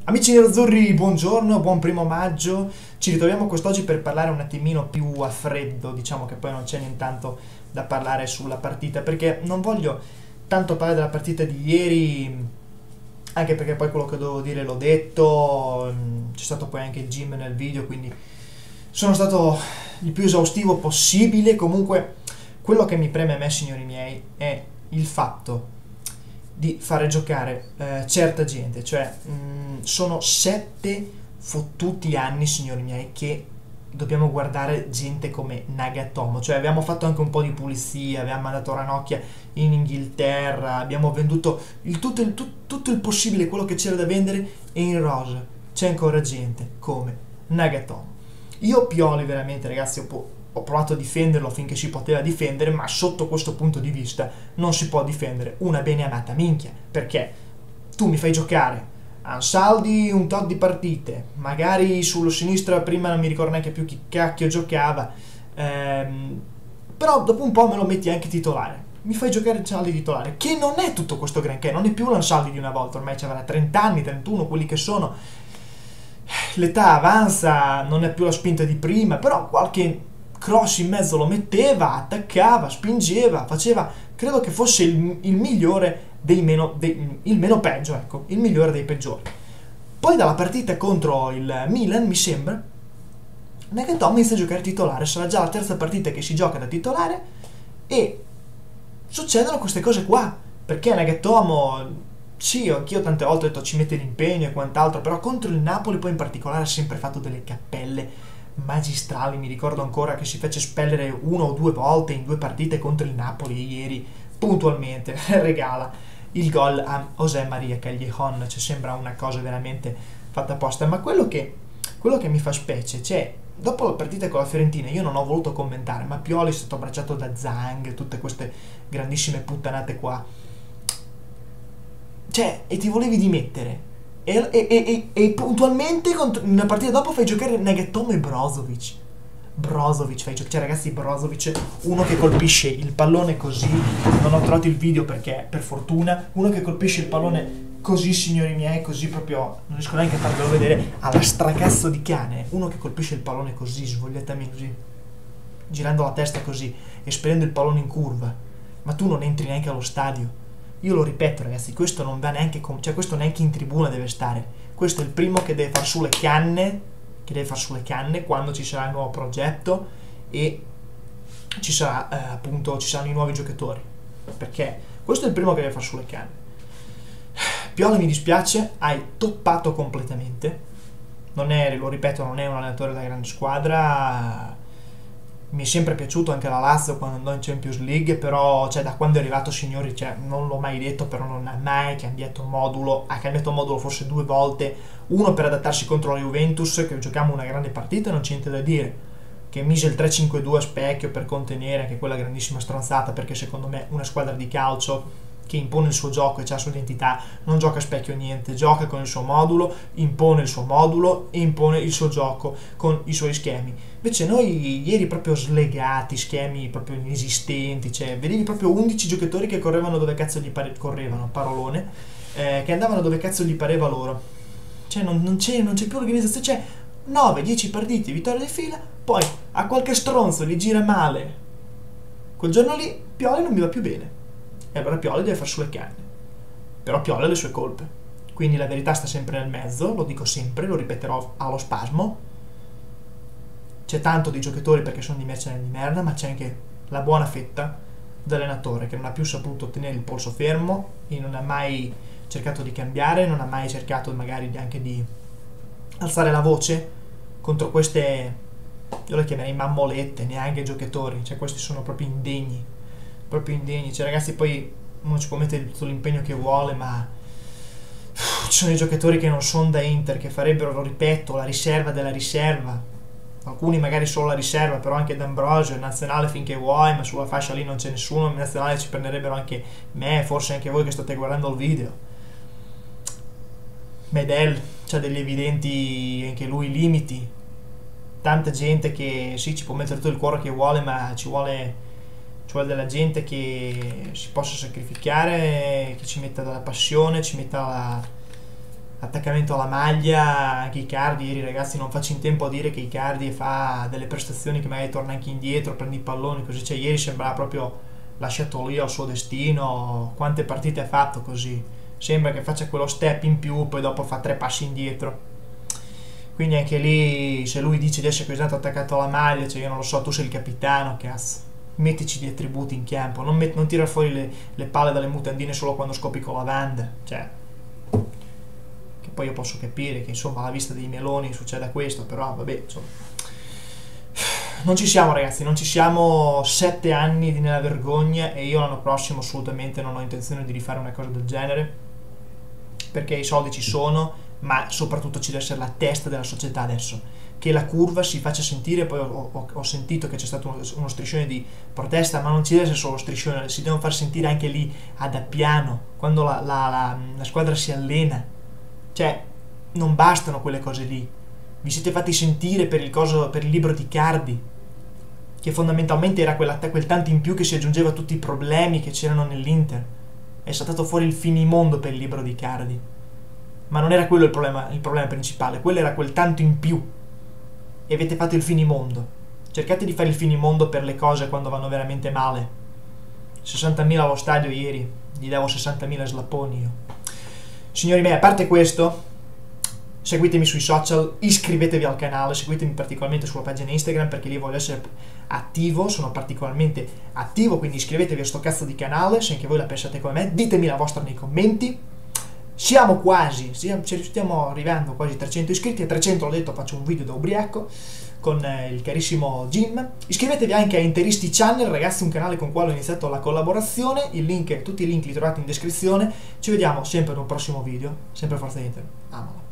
Amici nerazzurri, buongiorno, buon primo maggio. Ci ritroviamo quest'oggi per parlare un attimino più a freddo, diciamo che poi non c'è nient'altro da parlare sulla partita, perché non voglio tanto parlare della partita di ieri, anche perché poi quello che dovevo dire l'ho detto, c'è stato poi anche il gym nel video, quindi sono stato il più esaustivo possibile. Comunque, quello che mi preme a me, signori miei, è il fatto di fare giocare certa gente, cioè sono 7 fottuti anni, signori miei, che dobbiamo guardare gente come Nagatomo, cioè abbiamo fatto anche un po' di pulizia, abbiamo mandato Ranocchia in Inghilterra, abbiamo venduto tutto il possibile, quello che c'era da vendere, e in rosa c'è ancora gente come Nagatomo. Io Pioli veramente, ragazzi, ho provato a difenderlo finché si poteva difendere, ma sotto questo punto di vista non si può difendere una bene amata minchia, perché tu mi fai giocare Ansaldi un tot di partite, magari sullo sinistra prima non mi ricordo neanche più chi cacchio giocava, però dopo un po' me lo metti anche titolare. Mi fai giocare Ansaldi titolare, che non è tutto questo granché, non è più l'Ansaldi di una volta, ormai ci avrà 30 anni, 31, quelli che sono. L'età avanza, non è più la spinta di prima, però qualche cross in mezzo lo metteva, attaccava, spingeva, faceva, credo che fosse il migliore il meno peggio, ecco, il migliore dei peggiori. Poi dalla partita contro il Milan, mi sembra, Nagatomo inizia a giocare titolare, sarà già la terza partita che si gioca da titolare e succedono queste cose qua, perché Nagatomo, sì, anch'io tante volte ho detto ci mette l'impegno e quant'altro, però contro il Napoli poi in particolare ha sempre fatto delle cappelle magistrali. Mi ricordo ancora che si fece spellere 1 o 2 volte in 2 partite contro il Napoli, e ieri puntualmente regala il gol a José María Callejon, cioè sembra una cosa veramente fatta apposta. Ma quello che mi fa specie, cioè dopo la partita con la Fiorentina io non ho voluto commentare, ma Pioli è stato abbracciato da Zhang, tutte queste grandissime puttanate qua, cioè, e ti volevi dimettere. E puntualmente nella partita dopo fai giocare Nagatomo e Brozovic fai giocare, cioè ragazzi, Brozovic, uno che colpisce il pallone così, non ho trovato il video perché per fortuna, uno che colpisce il pallone così, signori miei, così proprio, non riesco neanche a farvelo vedere, alla stracazzo di cane, uno che colpisce il pallone così, svogliatamente così, girando la testa così, e spedendo il pallone in curva, ma tu non entri neanche allo stadio. Io lo ripeto, ragazzi, questo non va neanche cioè questo neanche in tribuna deve stare. Questo è il primo che deve far su le canne, quando ci sarà il nuovo progetto e ci sarà appunto ci saranno i nuovi giocatori. Perché questo è il primo che deve far su le canne. Pioli, mi dispiace, hai toppato completamente. Non è, lo ripeto, non è un allenatore da grande squadra. Mi è sempre piaciuto anche la Lazio quando andò in Champions League, però cioè, da quando è arrivato, signori, cioè, non l'ho mai detto, però non ha mai cambiato modulo. Ha cambiato modulo forse 2 volte, uno per adattarsi contro la Juventus, che giochiamo una grande partita e non c'è niente da dire, che mise il 3-5-2 a specchio per contenere anche quella grandissima stronzata, perché secondo me una squadra di calcio che impone il suo gioco e ha la sua identità non gioca a specchio niente, gioca con il suo modulo, impone il suo modulo e impone il suo gioco con i suoi schemi. Invece noi ieri proprio slegati, schemi proprio inesistenti, cioè vedevi proprio 11 giocatori che correvano dove cazzo correvano, parolone, che andavano dove cazzo gli pareva loro. Cioè non c'è più organizzazione, cioè 9-10 partite, vittoria di fila, poi a qualche stronzo gli gira male. Quel giorno lì Pioli non mi va più bene. E allora Pioli deve far sulle canne. Però Pioli ha le sue colpe. Quindi la verità sta sempre nel mezzo, lo dico sempre, lo ripeterò allo spasmo. C'è tanto di giocatori perché sono di merce di merda, ma c'è anche la buona fetta dell'allenatore che non ha più saputo tenere il polso fermo e non ha mai cercato di cambiare, non ha mai cercato magari anche di alzare la voce contro queste, io le chiamerei mammolette, neanche giocatori, cioè questi sono proprio indegni, cioè ragazzi, poi uno ci può mettere tutto l'impegno che vuole, ma ci sono i giocatori che non sono da Inter, che farebbero, lo ripeto, la riserva della riserva, alcuni magari solo la riserva, però anche D'Ambrosio, il nazionale finché vuoi, ma sulla fascia lì non c'è nessuno, il nazionale ci prenderebbero anche me, forse anche voi che state guardando il video. Medel c'ha degli evidenti anche lui limiti, tanta gente che sì, ci può mettere tutto il cuore che vuole, ma ci vuole della gente che si possa sacrificare, che ci metta della passione, ci metta attaccamento alla maglia, anche Icardi, ieri ragazzi non faccio in tempo a dire che Icardi fa delle prestazioni che magari torna anche indietro, prendi i palloni, così, cioè ieri sembrava proprio lasciato lì al suo destino, quante partite ha fatto così, sembra che faccia quello step in più, poi dopo fa 3 passi indietro. Quindi anche lì, se lui dice di essere così tanto attaccato alla maglia, cioè io non lo so, tu sei il capitano, cazzo. Mettici gli attributi in campo, non tirare fuori le palle dalle mutandine solo quando scopi con la lavanda. Cioè, che poi io posso capire che insomma alla vista dei meloni succeda questo, però vabbè, insomma. Non ci siamo ragazzi, non ci siamo, 7 anni nella vergogna e io l'anno prossimo assolutamente non ho intenzione di rifare una cosa del genere, perché i soldi ci sono, ma soprattutto ci deve essere la testa della società adesso, che la curva si faccia sentire. Poi ho sentito che c'è stato uno striscione di protesta, ma non ci deve essere solo striscione, si devono far sentire anche lì ad Appiano, quando la squadra si allena. Cioè, non bastano quelle cose lì. Vi siete fatti sentire per il libro di Cardi, che fondamentalmente era quel tanto in più che si aggiungeva a tutti i problemi che c'erano nell'Inter. È saltato fuori il finimondo per il libro di Cardi. Ma non era quello il problema principale, quello era quel tanto in più. E avete fatto il finimondo. Cercate di fare il finimondo per le cose quando vanno veramente male. 60.000 allo stadio ieri, gli davo 60.000 slapponi io. Signori miei, a parte questo, seguitemi sui social, iscrivetevi al canale, seguitemi particolarmente sulla pagina Instagram perché lì voglio essere attivo, sono particolarmente attivo, quindi iscrivetevi a sto cazzo di canale se anche voi la pensate come me, ditemi la vostra nei commenti. Stiamo arrivando quasi a 300 iscritti, a 300 l'ho detto faccio un video da ubriaco con il carissimo Jim. Iscrivetevi anche a Interisti Channel ragazzi, un canale con il quale ho iniziato la collaborazione, tutti i link li trovate in descrizione. Ci vediamo sempre in un prossimo video, sempre Forza Inter, amala.